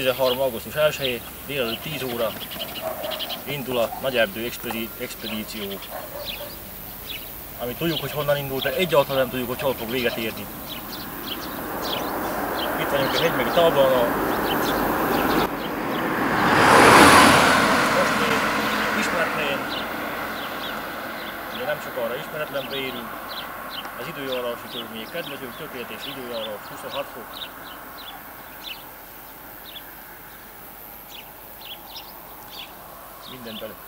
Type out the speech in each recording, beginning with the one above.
2013. augusztus 1-én délelőtt 10 óra indul a Nagyerdő expedíció. Amit tudjuk, hogy honnan indult, de egyáltalán nem tudjuk, hogy hol fog véget érni. Itt vagyunk a hegymegi táblán, most még ismert helyen, de nem sokára ismeretlenbe érünk. Az időjárási körülmények kedvezők, tökéletes időjárás, 26 fok. Minden bele.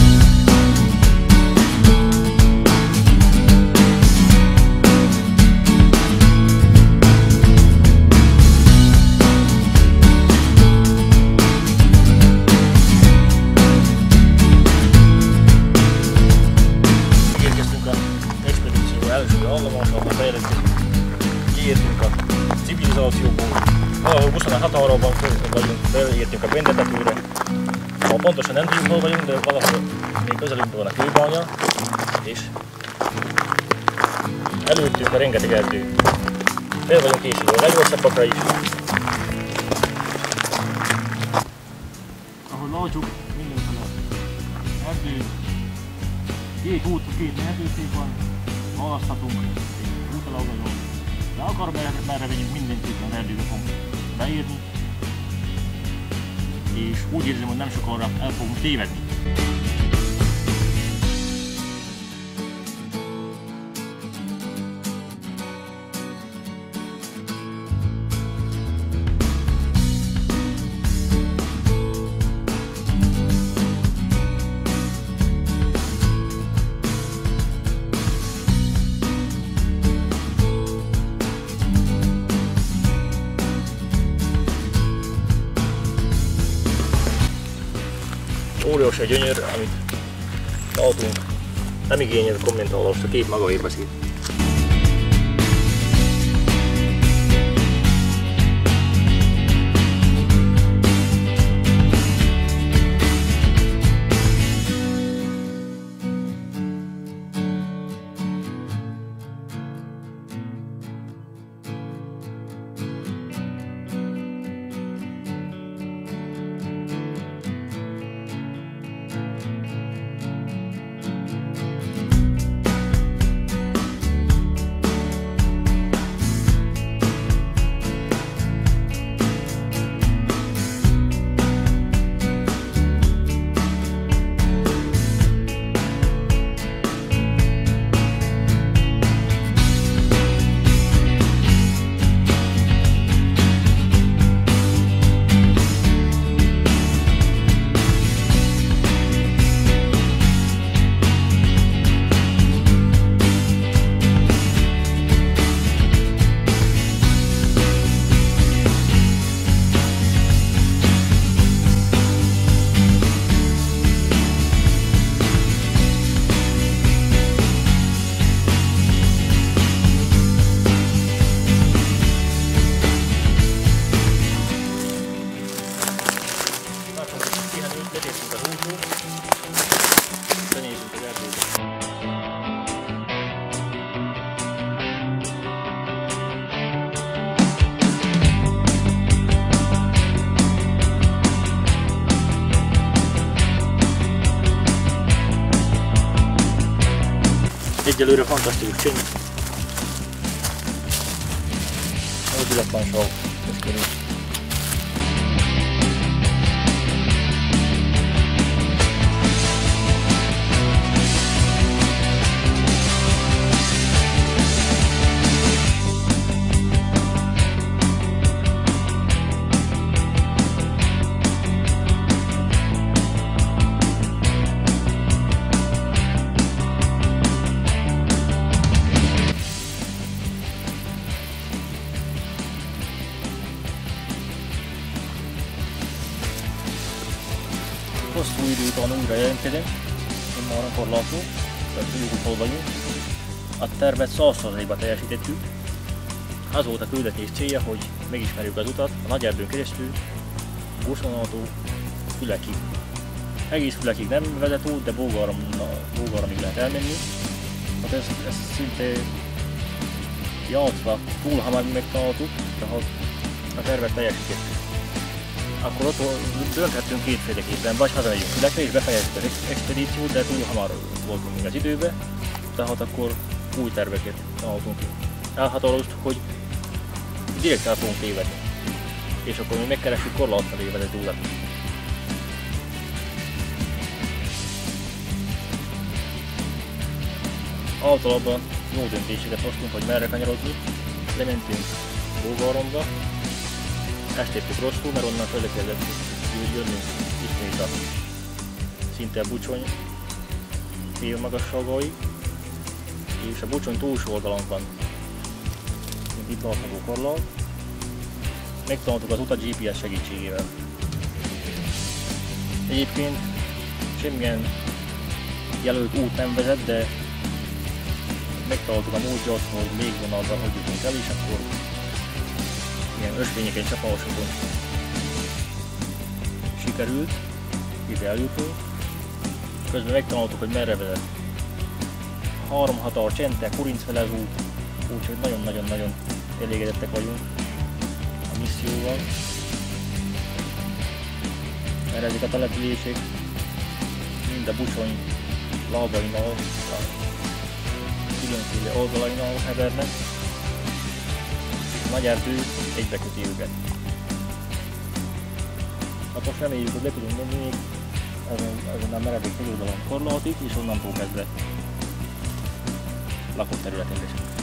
Érkeztünk az expedíció első állomásra, kiértünk a civilizációból, valahol 26 órában vagyunk, beértünk a Bendetetőre. Pontosan nem tudjuk, hol vagyunk, de valahol még közelünkben van a kőbánya, és előttünk a rengeteg erdő. Fel vagyunk készülve a leghosszabbakra is. Ahogy látjuk, mindenféle erdő, két út, két lehetőség van, választhatunk egy útalagazon, de akar merre vegyünk, mindenképpen erdőbe fogunk beírni. És úgy érzem, hogy nem sokára el fogunk tévedni. Óriási a gyönyör, amit látunk, nem igényel kommentálást, a kép magáért beszél. Egyelőre fantasztikus csönd. Mozdulatlanság. Hosszú idő után újra jelentkezünk, immáron korlátó, mert tudjuk, hogy hol vagyunk. A tervet 100%-ban teljesítettük. Az volt a küldetés célja, hogy megismerjük az utat a Nagyerdőn keresztül, Guszonától Fülekig. Egész Fülekig nem vezet út, de Bógáramig lehet elmenni. Hát ezt szinte játszva túl hamar megtaláltuk, tehát a tervet teljesítettük. akkor ott dönthetünk kétféleképpen, vagy hazamegyünk Fülekre és befejezzük az expedíciót, de túl hamar voltunk még az időbe, tehát akkor új terveket találtunk ki. Elhatároztuk, hogy direkt el fogunk tévedni, és akkor mi megkeressük Korlát felé vezető utat. Általában jó döntéseket hoztunk, hogy merre kanyarodni, lementünk Bógaromba, ezt értük rosszul, mert onnan föl kellett jönni ismét a szinte a Bucsony fél magasságáig, és a Bucsony túlsó oldalon van, mint itt látható Korlát. Megtanultuk az utat GPS segítségével. Egyébként semmilyen jelölt út nem vezet, de megtaláltuk a módját, hogy légvonalban hogy jutunk el, és akkor ilyen ösvényeken, csapásokon sikerült ide eljutni. Közben megtanultuk, hogy merre vezet. 3 határ, Csente, Kurincfelez út, úgyhogy nagyon-nagyon-nagyon elégedettek vagyunk a misszióval. Mert ezek a települések mind a Bucsony lábainál, különféle oldalainál hevernek, és a nagy erdő egybeköti őket. Hát most reméljük, hogy le tudunk menni még ezen a meredék oldalon Korlátig, és onnantól kezdve lakott területén.